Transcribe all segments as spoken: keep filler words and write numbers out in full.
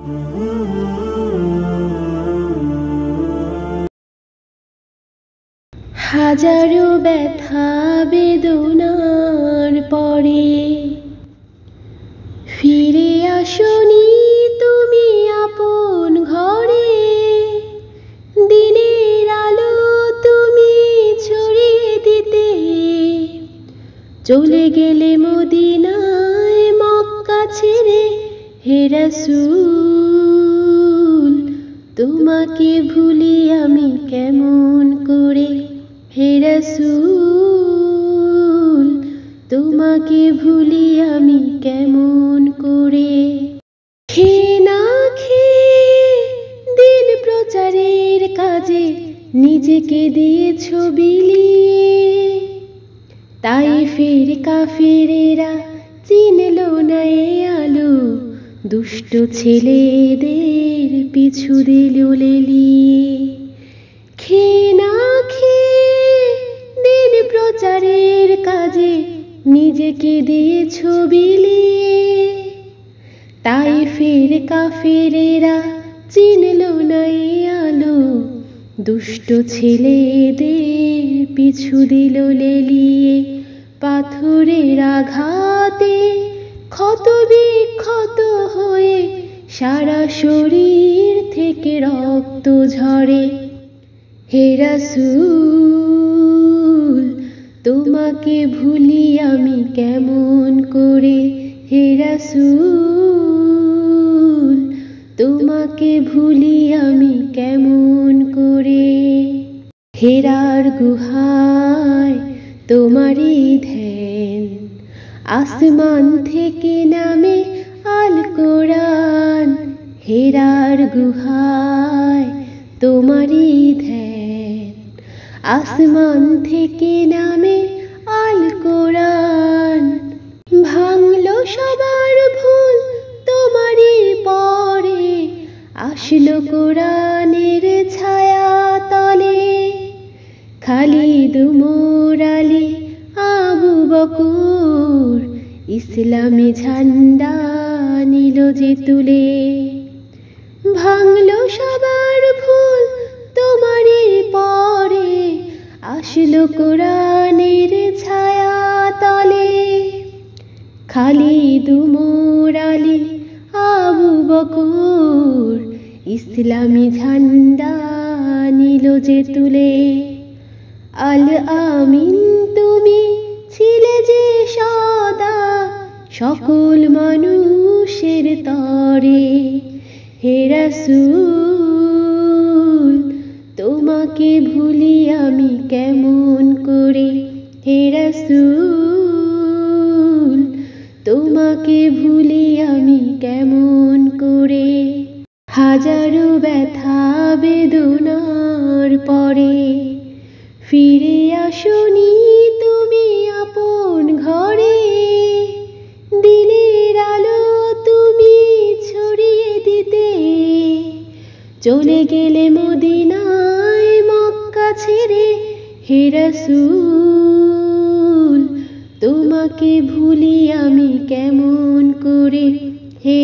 হাজারো ব্যথা বেদনার পরে ফিরে আসনি তুমি আপন ঘরে। দিনের আলো তুমি ছড়িয়ে দিতে চলে গেলে মদিনায় মক্কা ছেড়ে। হে রাসূল তোমাকে ভুলি আমি কেমন করে। হে রাসূল তোমাকে ভুলি আমি কেমন করে। খেয়ে না খেয়ে দিন প্রচারের কাজে নিজেকে দিয়েছ বিলিয়ে। তায়েফের কাফেরেরা চিনল না এ আলো, দুষ্ট ছেলেদের পিছু দিল লেলিয়ে। খেয়ে না খেয়ে দিন প্রচারের কাজে নিজেকে দিয়েছ বিলিয়ে। তায়েফের কাফেরেরা চিনল না এ আলো, দুষ্ট ছেলেদের পিছু দিল লেলিয়ে। পাথরের আঘাতে ক্ষত বিক্ষত হয়ে সারা শরীর থেকে রক্ত ঝরে। হে রাসূল তোমাকে ভুলি আমি কেমন করে। হে রাসূল তোমাকে ভুলি আমি কেমন করে। হেরার গুহায় তোমারই ধ্যান, আসমান থেকে নামে আল কোরআন। হেরার গুহায় তোমারই ধ্যান, আসমান থেকে নামে আল কোরআন। ভাঙলো সবার ভুল তোমারই পরে, আসলো কোরআনের ছায়া তলে। খালিদ উমর আলী আবু বকর ইসলামী ঝান্ডা নিল যে তুলে। ভাঙলো সবার ভুল তোমারই পরে, আসলো কোরআনের ছায়া তলে। খালিদ উমর আলী আবু বকর ইসলামী ঝান্ডা নিল যে তুলে। আল আমিন তুমি ছিলে যে সদা সকল মানুষের তরে। হে রাসূল তোমাকে ভুলি আমি কেমন করে। হে রাসূল তোমাকে ভুলি আমি কেমন করে। হাজারো ব্যথা বেদনার পরে ফিরে আসনি তুমি আপন ঘরে। দিনের আলো তুমি ছড়িয়ে দিতে চলে গেলে মদিনায় মক্কা ছেড়ে। হে রাসূল তোমাকে ভুলি আমি কেমন করে। হে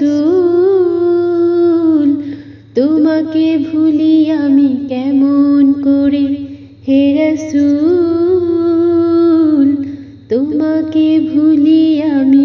রাসূল তোমাকে ভুলি আমি কেমন করে। হে রাসূল তোমাকে ভুলি আমি